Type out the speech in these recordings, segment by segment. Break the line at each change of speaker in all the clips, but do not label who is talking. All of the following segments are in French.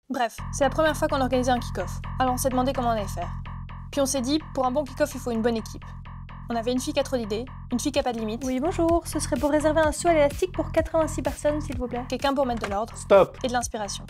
Bref, c'est la première fois qu'on organisait un kick-off, alors on s'est demandé comment on allait faire. Puis on s'est dit, pour un bon kick-off, il faut une bonne équipe. On avait une fille qui a trop d'idées, une fille qui a pas de limite.
Oui, bonjour, ce serait pour réserver un saut à l'élastique pour 86 personnes, s'il vous plaît.
Quelqu'un pour mettre de l'ordre.
Stop.
Et de l'inspiration.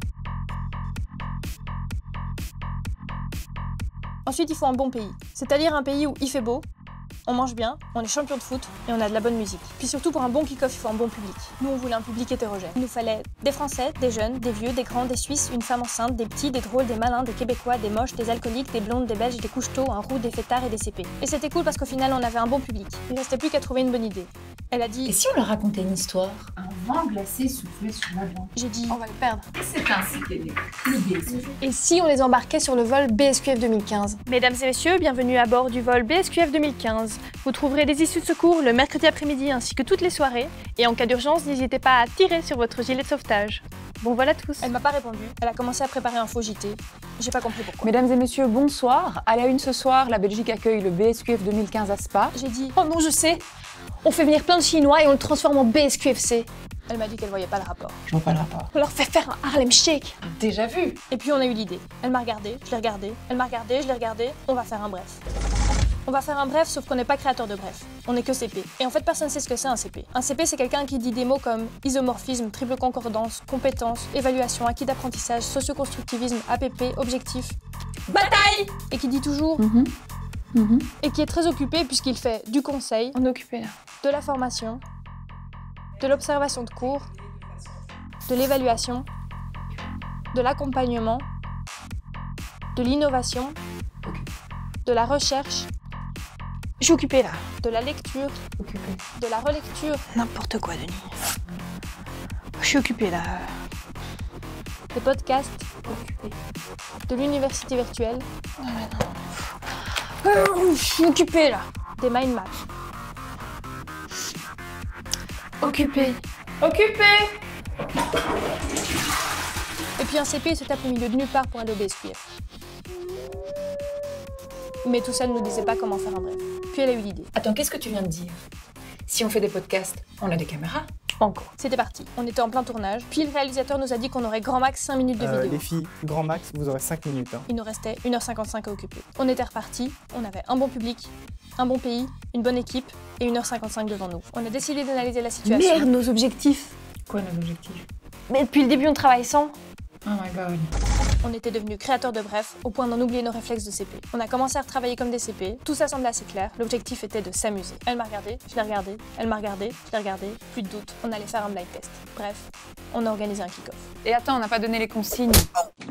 Ensuite, il faut un bon pays. C'est-à-dire un pays où il fait beau, on mange bien, on est champion de foot et on a de la bonne musique. Puis surtout, pour un bon kick-off, il faut un bon public. Nous, on voulait un public hétérogène. Il nous fallait des Français, des jeunes, des vieux, des grands, des Suisses, une femme enceinte, des petits, des drôles, des malins, des Québécois, des moches, des alcooliques, des blondes, des Belges, des couche-tôt, un roux, des fêtards et des CP. Et c'était cool parce qu'au final, on avait un bon public. Il restait plus qu'à trouver une bonne idée. Elle a dit...
Et si on leur racontait une histoire?
Un vent glacé soufflait sur l'avion.
J'ai dit...
On va le perdre.
Et c'est ainsi qu'est né le BSQF.
Et si on les embarquait sur le vol BSQF 2015?
Mesdames et messieurs, bienvenue à bord du vol BSQF 2015. Vous trouverez des issues de secours le mercredi après-midi ainsi que toutes les soirées. Et en cas d'urgence, n'hésitez pas à tirer sur votre gilet de sauvetage. Bon vol à tous.
Elle m'a pas répondu. Elle a commencé à préparer un faux JT. J'ai pas compris pourquoi.
Mesdames et messieurs, bonsoir. À la une ce soir, la Belgique accueille le BSQF 2015 à Spa.
J'ai dit...
Oh non, je sais. On fait venir plein de Chinois et on le transforme en BSQFC.
Elle m'a dit qu'elle voyait pas le rapport.
Je vois pas le rapport.
On leur fait faire un Harlem Shake.
Déjà vu.
Et puis on a eu l'idée. Elle m'a regardé, je l'ai regardé, elle m'a regardé, je l'ai regardé. On va faire un bref. On va faire un bref, sauf qu'on n'est pas créateur de bref. On n'est que CP. Et en fait, personne ne sait ce que c'est un CP. Un CP, c'est quelqu'un qui dit des mots comme isomorphisme, triple concordance, compétence, évaluation, acquis d'apprentissage, socioconstructivisme, APP, objectif, bataille, et qui dit toujours et qui est très occupé puisqu'il fait du conseil,
On est occupé là.
de la formation, de l'observation de cours, de l'évaluation, de l'accompagnement, de l'innovation, de la recherche,
Je suis occupée là.
de la lecture,
Occupé.
de la relecture,
N'importe quoi, Denis. Je suis occupée là.
des podcasts, de l'université virtuelle,
Je suis occupée là.
des mind maps.
Occupée.
Et puis un CP il se tape au milieu de nulle part pour aller au BSQF. Mais tout ça ne nous disait pas comment faire un bref. Puis elle a eu l'idée.
Attends, qu'est-ce que tu viens de dire? Si on fait des podcasts, on a des caméras?
Pas encore. C'était parti. On était en plein tournage. Puis le réalisateur nous a dit qu'on aurait grand max 5 minutes de vidéo.
Les filles, grand max, vous aurez 5 minutes. Hein.
Il nous restait 1h55 à occuper. On était reparti, on avait un bon public, un bon pays, une bonne équipe et 1h55 devant nous. On a décidé d'analyser la situation.
Merde, nos objectifs.
Quoi nos objectifs?
Mais depuis le début, on travaille sans.
Oh my god.
On était devenus créateurs de bref, au point d'en oublier nos réflexes de CP. On a commencé à retravailler comme des CP, tout ça semblait assez clair, l'objectif était de s'amuser. Elle m'a regardé, je l'ai regardé, elle m'a regardé, je l'ai regardé, plus de doute, on allait faire un blind test. Bref, on a organisé un kick-off.
Et attends, on n'a pas donné les consignes.